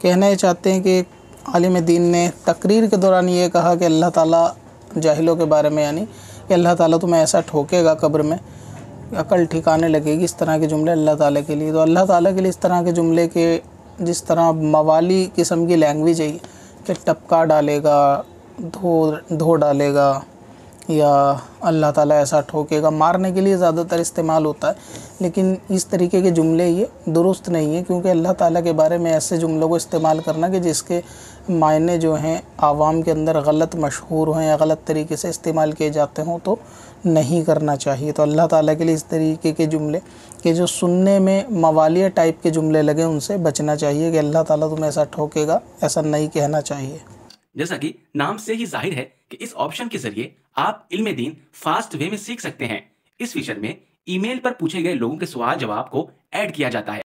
कहना ये चाहते हैं कि आलिम दीन ने तकरीर के दौरान ये कहा कि अल्लाह ताला जाहिलों के बारे में, यानी कि अल्लाह ताला तुम्हें ऐसा ठोकेगा कब्र में, अकल ठिकाने लगेगी, इस तरह के जुमले अल्लाह ताला के लिए। तो अल्लाह ताला के लिए इस तरह के जुमले के, जिस तरह मवाली किस्म की लैंग्वेज है कि टपका डालेगा, धो डालेगा, या अल्लाह ताला ऐसा ठोकेगा, मारने के लिए ज़्यादातर इस्तेमाल होता है। लेकिन इस तरीके के जुमले ये दुरुस्त नहीं है, क्योंकि अल्लाह ताला के बारे में ऐसे जुमलों को इस्तेमाल करना कि जिसके मायने जो हैं आवाम के अंदर गलत मशहूर हों या गलत तरीके से इस्तेमाल किए जाते हों, तो नहीं करना चाहिए। तो अल्लाह ताला के लिए इस तरीके के जुमले कि जो सुनने में मवालिया टाइप के जुमले लगे, उनसे बचना चाहिए कि अल्लाह ताला तुम्हें ऐसा ठोकेगा, ऐसा नहीं कहना चाहिए। जैसा कि नाम से ही जाहिर है कि इस ऑप्शन के जरिए आप इल्म दीन फास्ट वे में सीख सकते हैं। इस फीचर में ईमेल पर पूछे गए लोगों के सवाल जवाब को ऐड किया जाता है।